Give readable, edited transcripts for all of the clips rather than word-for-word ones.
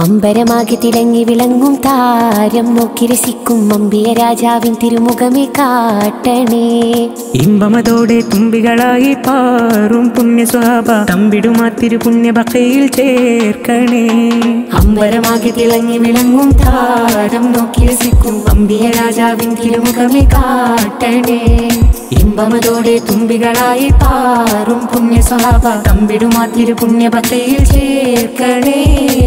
അമ്പരമാകെ തിളങ്ങി വിളങ്ങും താരം നോക്കി രസിക്കും അമ്പിയ രാജാവിൻ തിരുമുഖമേ കാട്ടണേ. ഇമ്പമതോടെ തുമ്പികളായി പാറും പുണ്യ സ്വഭാവ തമ്പിടുമാ തിരുപുണ്യ ബക്കയിൽ ചേർക്കണേ. അമ്പരമാകെ തിളങ്ങി വിളങ്ങും താരം നോക്കി രസിക്കും അമ്പിയ രാജാവിൻ തിരുമുഖമേ കാട്ടണേ. ഇമ്പമതോടെ തുമ്പികളായി പാറും പുണ്യ സ്വഭാവ തമ്പിടുമാ തിരുപുണ്യ ബക്കയിൽ ചേർക്കണേ.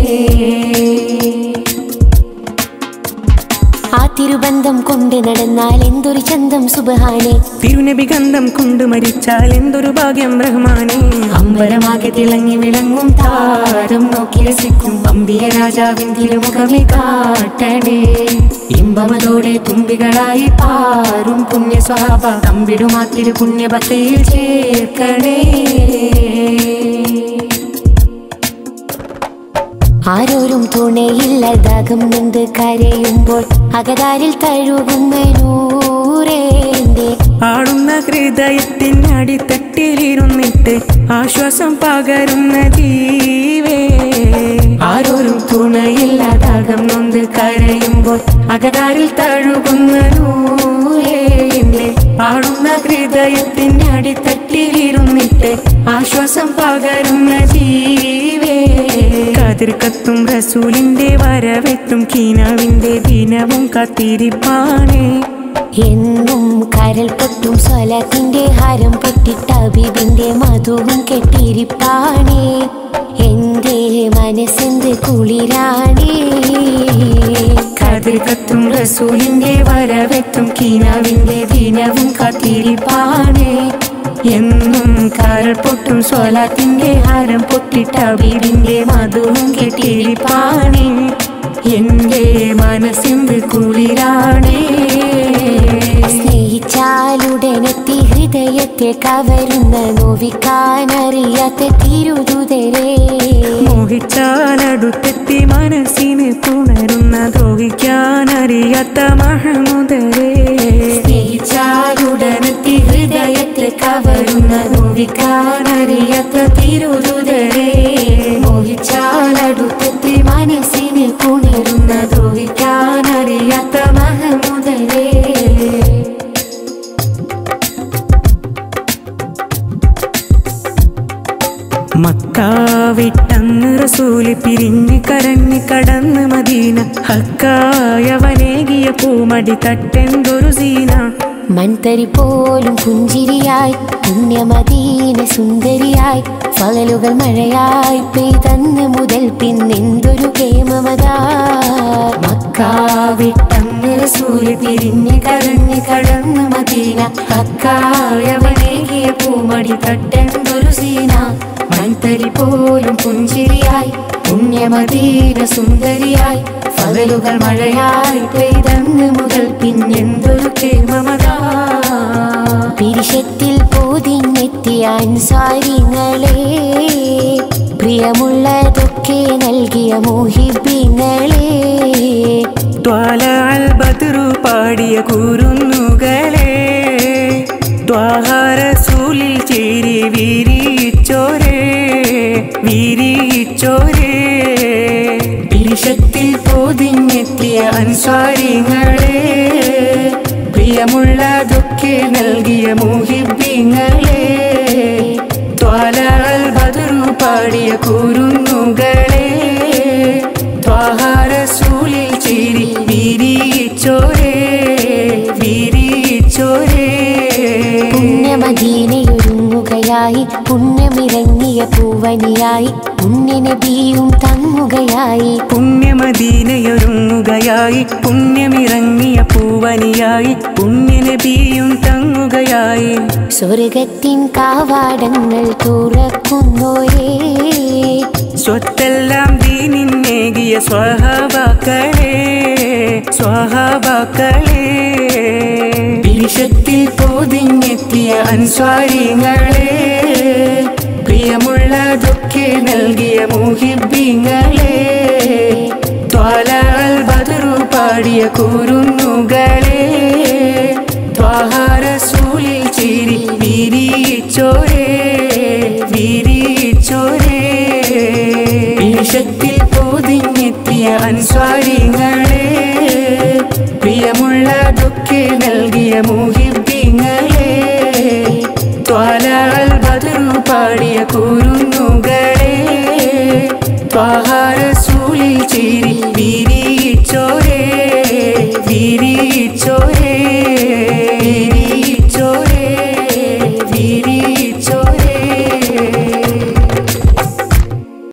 ആ തിരുബന്ധം കൊണ്ട് നടന്നാൽ എന്തൊരു ചന്തം സുബ്ഹാനേ. തിരുനബി ഗന്ധം കൊണ്ട് മരിച്ചാൽ എന്തൊരു ഭാഗ്യം റഹ്മാനേ. അമ്പരമാകെ തിളങ്ങി വിളങ്ങും താരം നോക്കി രസിക്കും അമ്പിയ രാജാവിൻ തിരുമുഖമേ കാട്ടണേ. ഇമ്പമതോടെ തുമ്പികളായി പാറും പുണ്യ സ്വഭാവ തമ്പിടുമാ തിരുപുണ്യ ബക്കയിൽ ചേർക്കണേ. ആരോരും തുണയില്ലതാകും നിന്ന് കരയുമ്പോൾ അകതാരിൽ തഴുകുന്ന നൂറേന്റെ ആടുന്ന ഹൃദയത്തിനടിത്തട്ടിലിരുന്നിട്ട് ആശ്വാസം പകരുന്ന ജീവേ. ആരോരും തുണയില്ലതാകും നൊന്ത് കരയുമ്പോൾ അകതാരിൽ തഴുകുന്ന നൂറേന്റെ ആടുന്ന ഹൃദയത്തിനടിത്തട്ടിലിരുന്നിട്ട് ആശ്വാസം പകരുന്ന ജീവേ. കതിർക്കത്തും റസൂലിന്റെ വരവെത്തും കീനാവിന്റെ ദിനവും കാത്തിരിപ്പാണേ. എന്നും കരൽ പൊട്ടും സ്വലത്തിന്റെ ഹാരം പൊട്ടിട്ട ഹബീബിന്റെ മധുവും കെട്ടിരിപ്പാണേ. എന്റെ മനസ്സെന്ത് കുളിരാണേ. കതിർക്കത്തും റസൂലിന്റെ വരവെത്തും കീനാവിന്റെ ദിനവും കാത്തിരിപ്പാണേ. എന്നും കരൾ പൊട്ടും സ്വലാത്തിന്റെ ഹാരം പൊട്ടിട്ട ഹബീബിന്റെ മധുവും കെട്ടിരിപ്പാണേ. എന്റെ മനസ്സിന്റെ കുളിരാണേ. സ്നേഹിച്ചാലുടനെത്തി ഹൃദയത്തെ കവരുന്ന നോവിക്കാനറിയാത്ത തിരുദൂതരേ. മോഹിച്ചാലടുത്തെത്തി മനസ്സിന് പുണരുന്ന ദ്രോഹിക്കാനറിയാത്ത മഹമുദരേ. സ്നേഹിച്ചാലുടനെത്തി ഹൃദയത്തെ കവരുന്ന നോവിക്കാനറിയാത്ത തിരുദൂതരേ. മോഹിച്ചാലടുത്തെത്തി മനസ്സിന് പുണരുന്ന ദ്രോഹിക്കാനറിയാത്ത മഹമുദരേ. മക്ക വിട്ടന്ന് റസൂല് പിരിഞ്ഞ് കരഞ്ഞ് കടന്ന് മദീന. ഹക്കായവനേകിയ പൂമടി തട്ടെന്തൊരു സീന. മൺതരി പോലും പുഞ്ചിരിയായി പുണ്യമദീന സുന്ദരിയായി ഫളലുകൾ മഴയായി പെയ്തന്ന് മുതൽ പിന്നെന്തൊരു കേമമതാ. മക്ക വിട്ടന്ന് റസൂല് പിരിഞ്ഞ് കരഞ്ഞ് കടന്ന് മദീന. ഹക്കായവനേകിയ പൂമടി തട്ടെന്തൊരു സീന. മൺതരി പോലും പുഞ്ചിരിയായി പുണ്യമദീന സുന്ദരിയായി ഫളലുകൾ മഴയായി പെയ്തന്ന് മുതൽ പിന്നെന്തൊരു കേമമതാ. പിരിശത്തിൽ പൊതിഞ്ഞെത്തിയ അൻസാരിങ്ങളെ പ്രിയമുള്ളതൊക്കെ നൽകിയ മുഹിബ്ബിങ്ങളെ. ത്വാലഅൽ ബദ്റു പാടിയ കുരുന്നുകളെ ത്വാഹ റസൂലിൽ ചേരി വിരിച്ചോരേ വിരിച്ചോരേ. പിരിശത്തിൽ പൊതിഞ്ഞെത്തിയ അൻസാരിങ്ങളെ പ്രിയമുള്ളതൊക്കെ നൽകിയ മുഹിബ്ബിങ്ങളെ. ത്വാലഅൽ ബദ്റു പാടിയ കുരുന്നുകളെ ത്വാഹ റസൂലിൽ ചേരി വിരിച്ചോരേ വിരിച്ചോരേ. പുണ്യമദീനയൊരുങ്ങുകയായി പുണ്യമിറങ്ങിയ പൂവനിയായി പുണ്യനബിയും തങ്ങുകയായി. പുണ്യമദീനയൊരുങ്ങുകയായി പുണ്യമിറങ്ങിയ പൂവനിയായി പുണ്യനബിയും തങ്ങുകയായി. സ്വർഗത്തിൻ കാവാടങ്ങൾ തുറക്കുന്നോരേ സ്വത്തെല്ലാം ദീനിന്നേകിയ സ്വഹാബാക്കളെ സ്വഹാബാക്കളെ. പിരിശത്തിൽ പൊതിഞ്ഞെത്തിയ അൻസ്വാരിങ്ങളെ പ്രിയമുള്ളതൊക്കെ നൽകിയ മുഹിബ്ബിങ്ങളെ. ത്വാലഅൽ ബദ്റു പാടിയ കുരുന്നുകളെ ത്വാഹ റസൂലിൽ ചേരി വിരിച്ചോരേ വിരിച്ചോരേ. പിരിശത്തിൽ പൊതിഞ്ഞെത്തിയ അൻസ്വാരിങ്ങളെ പ്രിയമുള്ളതൊക്കെ നൽകിയ മുഹിബ്ബീങ്ങളെ ത്വാലഅൽ ബദ്റു പാടിയ കുരുന്നുകളെ ത്വാഹ റസൂലിൽ ചിരി വിരിയിച്ചോരേ വിരിയിച്ചോരേ